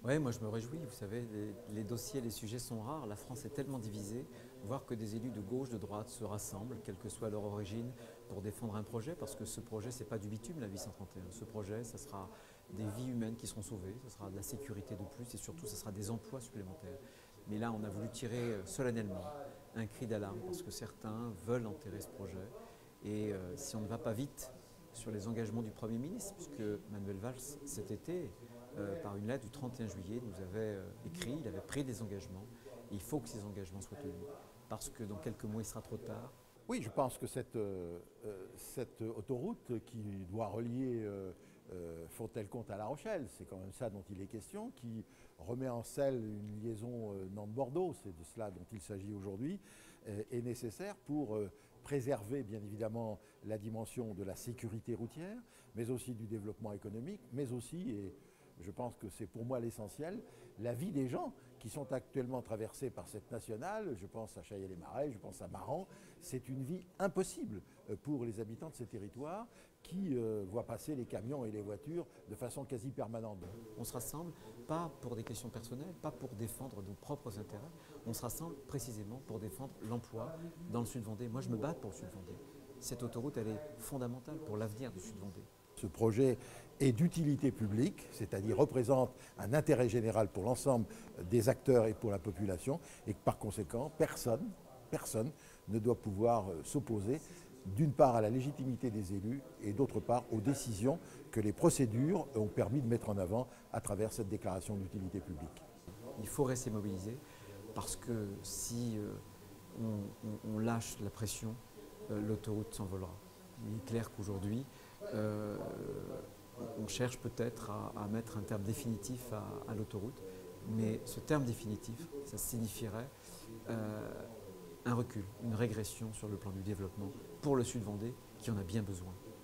Oui, moi je me réjouis. Vous savez, les dossiers, les sujets sont rares. La France est tellement divisée. Voir que des élus de gauche, de droite se rassemblent, quelle que soit leur origine, pour défendre un projet, parce que ce projet, ce n'est pas du bitume, la vie 131. Ce projet, ça sera des vies humaines qui seront sauvées, ça sera de la sécurité de plus et surtout, ça sera des emplois supplémentaires. Mais là, on a voulu tirer solennellement un cri d'alarme parce que certains veulent enterrer ce projet. Et si on ne va pas vite sur les engagements du Premier ministre, puisque Manuel Valls, cet été, par une lettre du 31 juillet, nous avait écrit, il avait pris des engagements. Et il faut que ces engagements soient tenus, parce que dans quelques mois, il sera trop tard. Oui, je pense que cette autoroute qui doit relier Fontenay-le-Comte à La Rochelle, c'est quand même ça dont il est question, qui remet en selle une liaison Nantes-Bordeaux, c'est de cela dont il s'agit aujourd'hui, est nécessaire pour préserver bien évidemment la dimension de la sécurité routière, mais aussi du développement économique, mais aussi, et je pense que c'est pour moi l'essentiel, la vie des gens qui sont actuellement traversés par cette nationale. Je pense à Chaillay-les-Marais, je pense à Maran. C'est une vie impossible pour les habitants de ces territoires qui voient passer les camions et les voitures de façon quasi permanente. On se rassemble pas pour des questions personnelles, pas pour défendre nos propres intérêts. On se rassemble précisément pour défendre l'emploi dans le Sud-Vendée. Moi, je me bats pour le Sud-Vendée. Cette autoroute, elle est fondamentale pour l'avenir du Sud-Vendée. Ce projet est d'utilité publique, c'est-à-dire représente un intérêt général pour l'ensemble des acteurs et pour la population, et que par conséquent, personne ne doit pouvoir s'opposer d'une part à la légitimité des élus et d'autre part aux décisions que les procédures ont permis de mettre en avant à travers cette déclaration d'utilité publique. Il faut rester mobilisé parce que si on lâche la pression, l'autoroute s'envolera. Il est clair qu'aujourd'hui, on cherche peut-être à mettre un terme définitif à l'autoroute, mais ce terme définitif, ça signifierait un recul, une régression sur le plan du développement pour le Sud-Vendée qui en a bien besoin.